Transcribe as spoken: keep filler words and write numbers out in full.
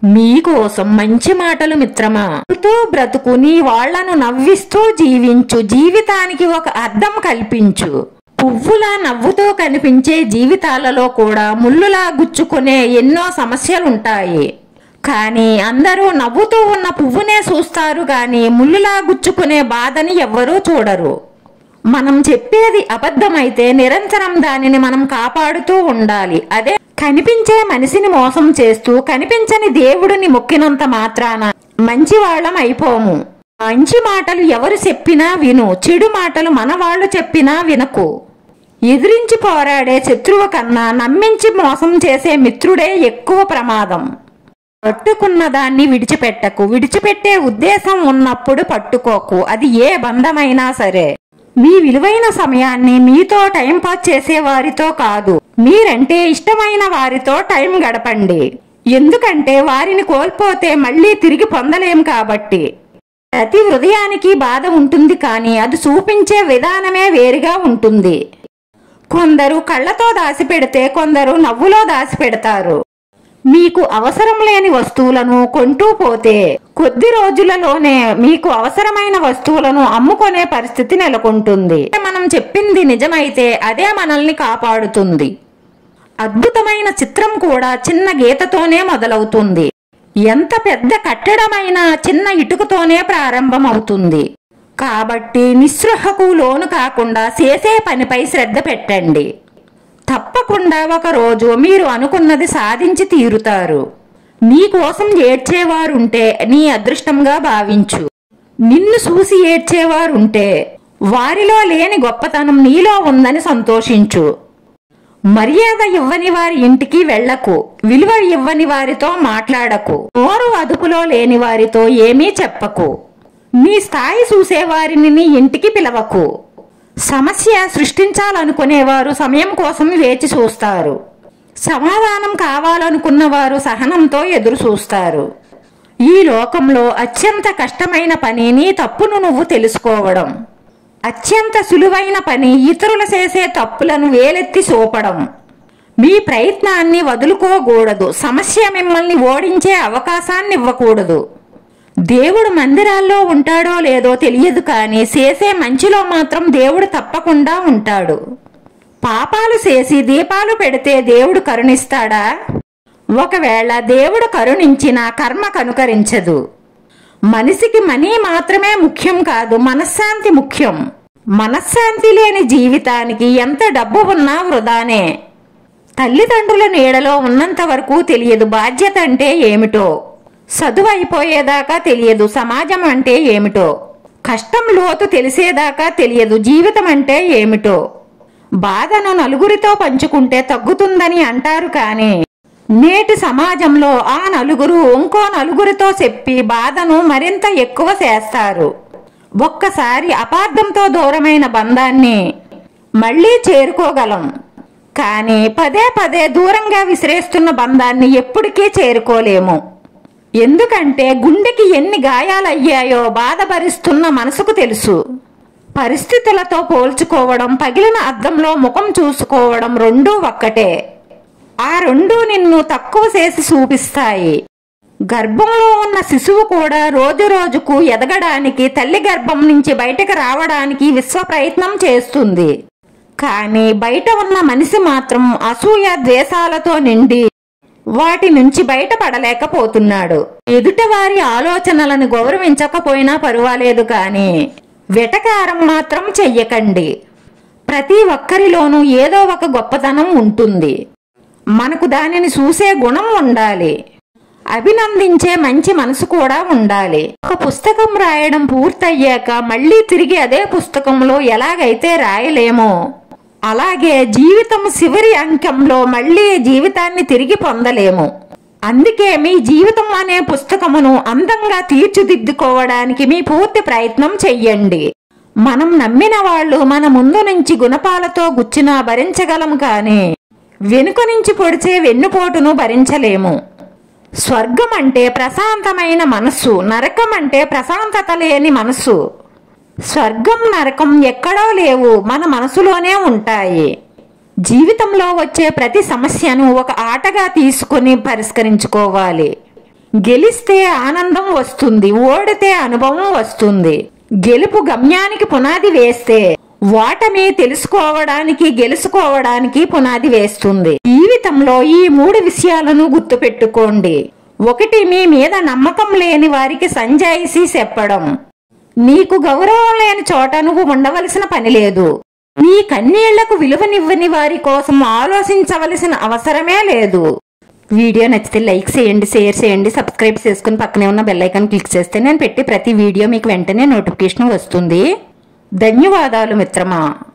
నీకోసం మంచి మాటలు మిత్రమా. తో బ్రతుకు, నీ వాళ్లను నవ్విస్తూ జీవించు, జీవితానికి ఒక అర్థం కల్పించు. పువ్వులా నవ్వుతో కనిపించే జీవితాలలో కూడా ముళ్ళులా గుచ్చుకునే ఎన్నో సమస్యలుంటాయి. కానీ అందరూ నవ్వుతూ ఉన్న పువ్వునే చూస్తారు గాని ముళ్ళులా గుచ్చుకునే బాధని ఎవ్వరూ చూడరు. మనం చెప్పేది అబద్ధమైతే నిరంతరం దానిని మనం కాపాడుతూ ఉండాలి. అదే కనిపించే మనిషిని మోసం చేస్తూ కనిపించని దేవుడిని మొక్కినంత మాత్రాన మంచి వాళ్ళం అయిపోము. మంచి మాటలు ఎవరు చెప్పినా విను, చెడు మాటలు మన వాళ్ళు చెప్పినా వినకు. ఎదిరించి పోరాడే శత్రువు కన్నా నమ్మించి మోసం చేసే మిత్రుడే ఎక్కువ ప్రమాదం. పట్టుకున్న దాన్ని విడిచిపెట్టకు. విడిచిపెట్టే ఉద్దేశం ఉన్నప్పుడు పట్టుకోకు. అది ఏ బంధమైనా సరే. మీ విలువైన సమయాన్ని మీతో టైం పాస్ చేసే వారితో కాదు, మీరంటే ఇష్టమైన వారితో టైం గడపండి. ఎందుకంటే వారిని కోల్పోతే మళ్ళీ తిరిగి పొందలేం కాబట్టి. ప్రతి హృదయానికి బాధ ఉంటుంది కానీ అది చూపించే విధానమే వేరుగా ఉంటుంది. కొందరు కళ్ళతో దాచిపెడితే కొందరు నవ్వులో దాచిపెడతారు. మీకు అవసరం లేని వస్తువులను కొంటూ పోతే కొద్ది రోజులలోనే మీకు అవసరమైన వస్తువులను అమ్ముకునే పరిస్థితి నెలకొంటుంది. మనం చెప్పింది నిజమైతే అదే మనల్ని కాపాడుతుంది. అద్భుతమైన చిత్రం కూడా చిన్న గీతతోనే మొదలవుతుంది. ఎంత పెద్ద కట్టడమైనా చిన్న ఇటుకతోనే ప్రారంభమవుతుంది. కాబట్టి నిస్పృహకు లోను కాకుండా చేసే పనిపై శ్రద్ధ పెట్టండి. తప్పకుండా ఒక రోజు మీరు అనుకున్నది సాధించి తీరుతారు. నీకోసం ఏడ్చేవారుంటే నీ అదృష్టంగా భావించు. నిన్ను చూసి ఏడ్చేవారుంటే వారిలో లేని గొప్పతనం నీలో ఉందని సంతోషించు. మర్యాద ఇవ్వని వారి ఇంటికి వెళ్లకు. విలువ ఇవ్వని వారితో మాట్లాడకు. నోరు అదుపులో లేని వారితో ఏమీ చెప్పకు. నీ స్థాయి చూసేవారిని నీ ఇంటికి పిలవకు. సమస్య సృష్టించాలనుకునేవారు సమయం కోసం వేచి చూస్తారు. సమాధానం కావాలనుకున్నవారు సహనంతో ఎదురు చూస్తారు. ఈ లోకంలో అత్యంత కష్టమైన పని నీ తప్పును నువ్వు తెలుసుకోవడం. అత్యంత సులువైన పని ఇతరులు చేసే తప్పులను వేలెత్తి చూపడం. మీ ప్రయత్నాన్ని వదులుకోకూడదు. సమస్య మిమ్మల్ని ఓడించే అవకాశాన్ని ఇవ్వకూడదు. దేవుడు మందిరాల్లో ఉంటాడో లేదో తెలియదు కానీ చేసే మంచిలో మాత్రం దేవుడు తప్పకుండా ఉంటాడు. పాపాలు చేసి దీపాలు పెడితే దేవుడు కరుణిస్తాడా? ఒకవేళ దేవుడు కరుణించినా కర్మ కనుకరించదు. మనిషికి మనీ మాత్రమే ముఖ్యం కాదు, మనశ్శాంతి ముఖ్యం. మనశ్శాంతి లేని జీవితానికి ఎంత డబ్బు ఉన్నా వృధానే. తల్లిదండ్రుల నీడలో ఉన్నంత వరకు తెలియదు బాధ్యత అంటే ఏమిటో. చదువు అయిపోయేదాకా తెలియదు సమాజం అంటే ఏమిటో. కష్టం లోతు తెలిసేదాకా తెలియదు జీవితం అంటే ఏమిటో. బాధను నలుగురితో పంచుకుంటే తగ్గుతుందని అంటారు కానీ నేటి సమాజంలో ఆ నలుగురు ఇంకో నలుగురితో చెప్పి బాధను మరింత ఎక్కువ చేస్తారు. ఒక్కసారి అపార్థంతో దూరమైన బంధాన్ని మళ్ళీ చేరుకోగలం కానీ పదే పదే దూరంగా విసిరేస్తున్న బంధాన్ని ఎప్పటికీ చేరుకోలేము. ఎందుకంటే గుండెకి ఎన్ని గాయాలయ్యాయో బాధపరుస్తున్న మనసుకు తెలుసు. పరిస్థితులతో పోల్చుకోవడం, పగిలిన అద్దంలో ముఖం చూసుకోవడం రెండూ ఒక్కటే. ఆ రెండూ నిన్ను తక్కువ చేసి చూపిస్తాయి. గర్భంలో ఉన్న శిశువు కూడా రోజు రోజుకు ఎదగడానికి, తల్లి గర్భం నుంచి బయటకు రావడానికి విశ్వ ప్రయత్నం చేస్తుంది. కానీ బయట ఉన్న మనిషి మాత్రం అసూయ ద్వేషాలతో నిండి వాటి నుంచి బయటపడలేకపోతున్నాడు. ఎదుటివారి ఆలోచనలను గౌరవించకపోయినా పర్వాలేదు కానీ వెటకారం మాత్రం చెయ్యకండి. ప్రతి ఒక్కరిలోనూ ఏదో ఒక గొప్పతనం ఉంటుంది. మనకు దానిని చూసే గుణం ఉండాలి. అభినందించే మంచి మనసు కూడా ఉండాలి. ఒక పుస్తకం రాయడం పూర్తయ్యాక మళ్ళీ తిరిగి అదే పుస్తకంలో ఎలాగైతే రాయలేమో అలాగే జీవితం చివరి అంకంలో మళ్ళీ జీవితాన్ని తిరిగి పొందలేము. అందుకే మీ జీవితం అనే పుస్తకమును అందంగా తీర్చిదిద్దుకోవడానికి మీ పూర్తి ప్రయత్నం చెయ్యండి. మనం నమ్మిన వాళ్ళు మన ముందు నుంచి గుణపాలతో గుచ్చినా భరించగలం కానీ వెనుక నుంచి పొడిచే వెన్నుపోటును భరించలేము. స్వర్గం అంటే ప్రశాంతమైన మనస్సు, నరకం అంటే ప్రశాంతత లేని మనస్సు. స్వర్గం నరకం ఎక్కడో లేవు, మన మనసులోనే ఉంటాయి. జీవితంలో వచ్చే ప్రతి సమస్యను ఒక ఆటగా తీసుకుని పరిష్కరించుకోవాలి. గెలిస్తే ఆనందం వస్తుంది, ఓడితే అనుభవం వస్తుంది. గెలుపు గమ్యానికి పునాది వేస్తే ఓటమి తెలుసుకోవడానికి, గెలుచుకోవడానికి పునాది వేస్తుంది. జీవితంలో ఈ మూడు విషయాలను గుర్తుపెట్టుకోండి. ఒకటి, మీ మీద నమ్మకం లేని వారికి సంజాయిషీ చెప్పడం. నీకు గౌరవం లేని చోట నువ్వు ఉండవలసిన పని లేదు. నీ కన్నీళ్లకు విలువనివ్వని వారి కోసం ఆలోచించవలసిన అవసరమే లేదు. వీడియో నచ్చితే లైక్ చేయండి, షేర్ చేయండి, సబ్స్క్రైబ్ చేసుకుని పక్కనే ఉన్న బెల్ ఐకాన్ క్లిక్ చేస్తే నేను పెట్టే ప్రతి వీడియో మీకు వెంటనే నోటిఫికేషన్ వస్తుంది. ధన్యవాదాలు మిత్రమా.